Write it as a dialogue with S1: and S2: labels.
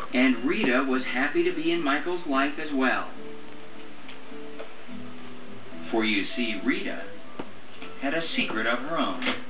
S1: And Rita was happy to be in Michael's life as well. For you see, Rita had a secret of her own.